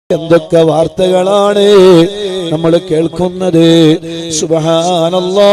എന്തൊക്കെ വാർത്തകളാണ് നമ്മൾ കേൾക്കുന്നത്. സുബ്ഹാനല്ലാഹ്.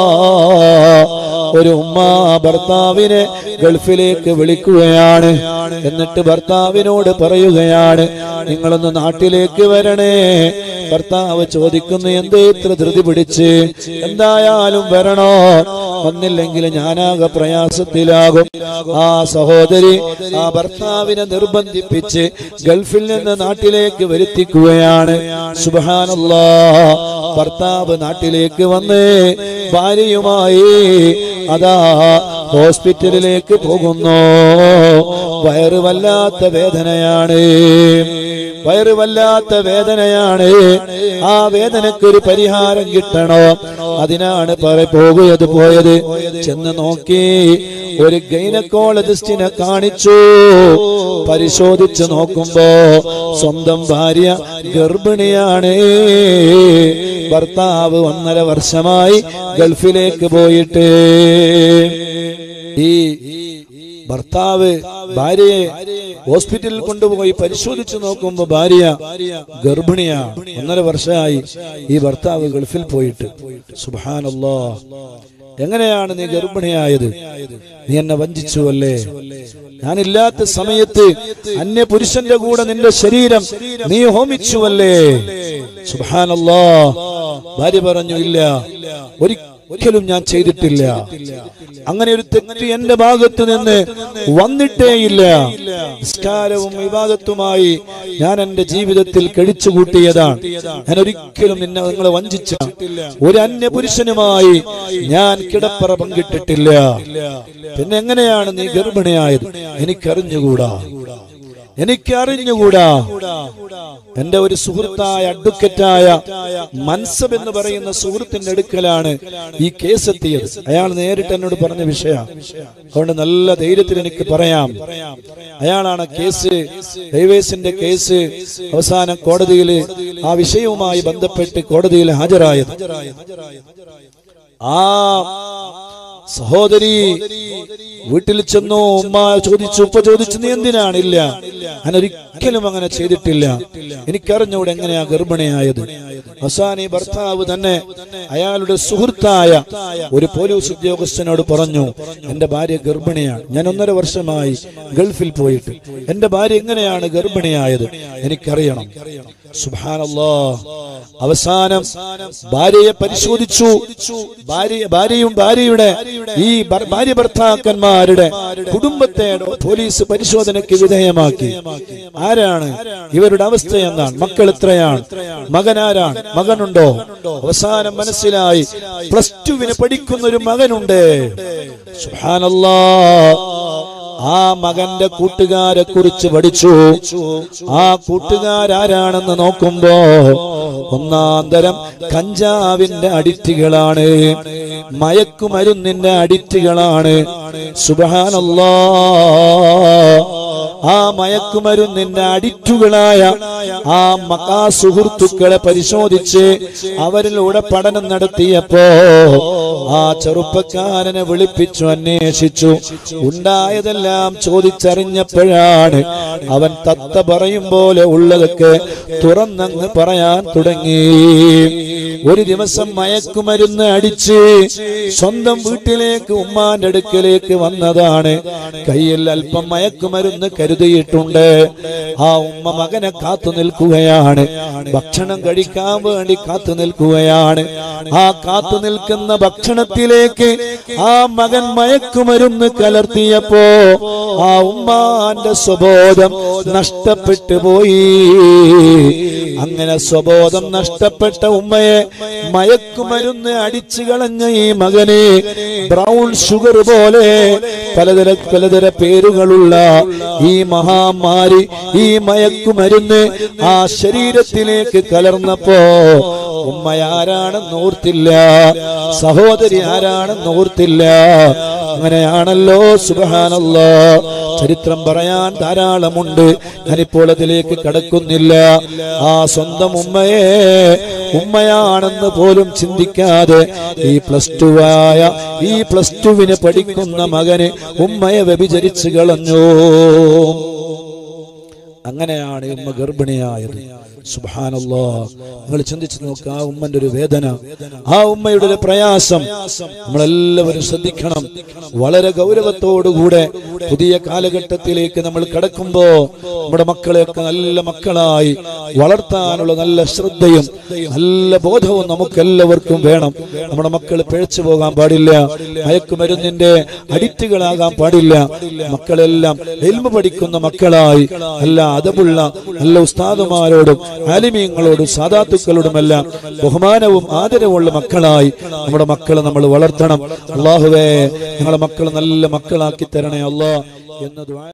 ഒരു ഉമ്മ ഭർത്താവിനെ ഗൾഫിലേക്ക് വിളിക്കുകയാണ്. എന്നിട്ട് ഭർത്താവിനോട് പറയുകയാണ്, നിങ്ങളൊന്ന് നാട്ടിലേക്ക് വരണേ. ഭർത്താവ് ചോദിക്കുന്നു, എന്തേ ഇത്ര ധൃതി പിടിച്ച്? എന്തായാലും വരണോ? വന്നില്ലെങ്കിൽ ഞാനാകെ പ്രയാസത്തിലാകും. ആ സഹോദരി ആ ഭർത്താവിനെ നിർബന്ധിപ്പിച്ച് ഗൾഫിൽ നിന്ന് നാട്ടിലേക്ക് വരുത്തിക്കുകയാണ്. സുബ്ഹാനല്ലാഹ്. ഭർത്താവ് നാട്ടിലേക്ക് വന്ന് ഭാര്യയുമായി അതാ ഹോസ്പിറ്റലിലേക്ക് പോകുന്നു. വയറ് വല്ലാത്ത വേദനയാണ്, വയറ് വല്ലാത്ത വേദനയാണ്. ആ വേദനക്കൊരു പരിഹാരം കിട്ടണോ, അതിനാണ് പോയത്. ചെന്ന് നോക്കി, ഒരു ഗൈനക്കോളജിസ്റ്റിനെ കാണിച്ചു. പരിശോധിച്ച് നോക്കുമ്പോ സ്വന്തം ഭാര്യ ഗർഭിണിയാണ്. ഭർത്താവ് 1.5 വർഷമായി ഗൾഫിലേക്ക് പോയിട്ട്. ഈ ഭർത്താവ് ഭാര്യയെ ഹോസ്പിറ്റലിൽ കൊണ്ടുപോയി പരിശോധിച്ചു നോക്കുമ്പോ ഭാര്യ ഗർഭിണിയാണ്. 1.5 വർഷമായി ഈ ഭർത്താവ് ഗൾഫിൽ പോയിട്ട്. സുബ്ഹാനല്ലാഹ്. എങ്ങനെയാണ് നീ ഗർഭിണിയായത്? നീ എന്നെ വഞ്ചിച്ചു അല്ലേ? ഞാനില്ലാത്ത സമയത്ത് അന്യ പുരുഷന്റെ കൂടെ നിന്റെ ശരീരം നീ ഹോമിച്ചുവല്ലേ? സുബ്ഹാനല്ലാഹ്. ഭാര്യ പറഞ്ഞു, ഇല്ല, ഒരിക്കലും ഞാൻ ചെയ്തിട്ടില്ല. അങ്ങനെ ഒരു തെറ്റ് എന്റെ ഭാഗത്ത് നിന്ന് വന്നിട്ടേയില്ല. നിസ്കാരവും ഇബാദത്തുമായി ഞാൻ എന്റെ ജീവിതത്തിൽ കഴിച്ചുകൂട്ടിയതാണ്. ഞാൻ ഒരിക്കലും നിങ്ങളെ വഞ്ചിച്ചിട്ടില്ല. ഒരു അന്യ പുരുഷനുമായി ഞാൻ കിടപ്പറ പങ്കിട്ടിട്ടില്ല. പിന്നെ എങ്ങനെയാണ് നീ ഗർഭിണിയായത്? എനിക്കറിഞ്ഞുകൂടാ. എന്റെ ഒരു സുഹൃത്തായ അഡ്വക്കറ്റായ മൻസബ് എന്ന് പറയുന്ന സുഹൃത്തിന്റെ അടുക്കലാണ് ഈ കേസ് എത്തിയത്. അയാൾ നേരിട്ട് എന്നോട് പറഞ്ഞ വിഷയമാണ്. അതുകൊണ്ട് നല്ല ധൈര്യത്തിൽ എനിക്ക് പറയാം. അയാളാണ് കേസ്, ഡൈവേഴ്സിന്റെ കേസ് അവസാനം കോടതിയിൽ ആ വിഷയവുമായി ബന്ധപ്പെട്ട് കോടതിയിൽ ഹാജരായത്. ആ സഹോദരി വീട്ടിൽ ചെന്നു. ഉമ്മ ചോദിച്ചു, ഉപ്പ ചോദിച്ചു, നീ എന്തിനാണ്? ഇല്ല, ഞാൻ ഒരിക്കലും അങ്ങനെ ചെയ്തിട്ടില്ല. എനിക്കറിഞ്ഞൂടെ എങ്ങനെയാ ഗർഭിണിയായത്. അവസാനം ഈ ഭർത്താവ് തന്നെ അയാളുടെ സുഹൃത്തായ ഒരു പോലീസ് ഉദ്യോഗസ്ഥനോട് പറഞ്ഞു, എന്റെ ഭാര്യ ഗർഭിണിയാണ്. ഞാൻ 1.5 വർഷമായി ഗൾഫിൽ പോയിട്ട്. എന്റെ ഭാര്യ എങ്ങനെയാണ് ഗർഭിണിയായത്? എനിക്കറിയണം. സുബ്ഹാനല്ലാഹ്. അവസാനം ഭാര്യയെ പരിശോധിച്ചു. ഭാര്യയും ഭാര്യയുടെ ഈ ഭാര്യ ഭർത്താക്കന്മാരുടെ കുടുംബത്തെ പോലീസ് പരിശോധനയ്ക്ക് വിധേയമാക്കി. ആരാണ് ഇവരുടെ അവസ്ഥ എന്നാണ്? മക്കൾ എത്രയാണ്? മകൻ ആരാണ്? മകനുണ്ടോ? അവസാനം മനസ്സിലായി, +2 പഠിക്കുന്ന ഒരു മകനുണ്ട്. സുബ്ഹാനല്ലാഹ്. ആ മകന്റെ കൂട്ടുകാരെ കുറിച്ച് പഠിച്ചു. ആ കൂട്ടുകാരാരാണെന്ന് നോക്കുമ്പോ ഒന്നാന്തരം കഞ്ചാവിന്റെ അഡിക്റ്റുകളാണ്, മയക്കുമരുന്നിന്റെ അഡിക്റ്റുകളാണ്. സുബ്ഹാനല്ലാഹ്. ആ മയക്കുമരുന്നിന്റെ അഡിക്റ്റുകളായ ആ സുഹൃത്തുക്കളെ പരിശോധിച്ച് അവരിലൂടെ പഠനം നടത്തിയപ്പോ ആ ചെറുപ്പക്കാരനെ വിളിപ്പിച്ചു അന്വേഷിച്ചു. ഉണ്ടായതെല്ലാം ചോദിച്ചറിഞ്ഞപ്പോഴാണ് അവൻ തത്ത പറയും പോലെ ഉള്ളതൊക്കെ തുറന്നങ്ങ് പറയാൻ തുടങ്ങി. ഒരു ദിവസം മയക്കുമരുന്ന് അടിച്ച് സ്വന്തം വീട്ടിലേക്ക് ഉമ്മാന്റെ അടുക്കലേക്ക് വന്നതാണ്. കയ്യിൽ അല്പം മയക്കുമരുന്ന് കരുതിയിട്ടുണ്ട്. ആ ഉമ്മ മകനെ കാത്തു നിൽക്കുകയാണ്. ഭക്ഷണം കഴിക്കാൻ വേണ്ടി കാത്തു നിൽക്കുകയാണ്. ആ കാത്തു നിൽക്കുന്ന ഭക്ഷണത്തിലേക്ക് ആ മകൻ മയക്കുമരുന്ന് കലർത്തിയപ്പോ ആ ഉമ്മാന്റെ സ്വബോധം നഷ്ടപ്പെട്ടു പോയി. അങ്ങനെ സ്വബോധം നഷ്ടപ്പെട്ട ഉമ്മയെ മയക്കുമരുന്ന് അടിച്ചു കളഞ്ഞ ഈ മകനെ ബ്രൗൺ ഷുഗർ പോലെ പലതര പേരുകളുള്ള ഈ മഹാമാരി, ഈ മയക്കുമരുന്ന് ആ ശരീരത്തിലേക്ക് കലർന്നപ്പോ ഉമ്മ ആരാണെന്ന് ഓർത്തില്ല, സഹോദരി ആരാണെന്ന് ഓർത്തില്ല. അങ്ങനെയാണല്ലോ. സുബ്ഹാനല്ലാഹ്. ചരിത്രം പറയാൻ ധാരാളമുണ്ട്. ഞാനിപ്പോൾ അതിലേക്ക് കടക്കുന്നില്ല. ആ സ്വന്തം ഉമ്മയാണെന്ന് പോലും ചിന്തിക്കാതെ ഈ +2 പഠിക്കുന്ന മകന് ഉമ്മയെ വ്യഭിചരിച്ചു കളഞ്ഞു. അങ്ങനെയാണ് ഉമ്മ ഗർഭിണിയായത്. സുബ്ഹാനല്ലാഹ്, നിങ്ങൾ ചിന്തിച്ചു നോക്കുക, ആ ഉമ്മന്റെ ഒരു വേദന, ആ ഉമ്മയുടെ ഒരു പ്രയാസം നമ്മളെല്ലാവരും ശ്രദ്ധിക്കണം. വളരെ ഗൗരവത്തോടുകൂടെ പുതിയ കാലഘട്ടത്തിലേക്ക് നമ്മൾ കടക്കുമ്പോ നമ്മുടെ മക്കളെയൊക്കെ നല്ല മക്കളായി വളർത്താനുള്ള നല്ല ശ്രദ്ധയും നല്ല ബോധവും നമുക്കെല്ലാവർക്കും വേണം. നമ്മുടെ മക്കൾ പിഴച്ചു പോകാൻ പാടില്ല, മയക്കുമരുന്നിന്റെ അഡിക്റ്റുകളാകാൻ പാടില്ല. മക്കളെല്ലാം ഇൽമു പഠിക്കുന്ന മക്കളായി, നല്ല അദബുള്ള നല്ല ഉസ്താദുമാരോടും ആലിമീങ്ങളോടും സാദാത്തുക്കളോടുമെല്ലാം ബഹുമാനവും ആദരവുമുള്ള മക്കളായി നമ്മുടെ മക്കളെ നമ്മൾ വളർത്തണം. അല്ലാഹുവേ, ഞങ്ങളുടെ മക്കളെ നല്ല മക്കളാക്കി തരണേ അല്ലാഹ് എന്ന് ദുആ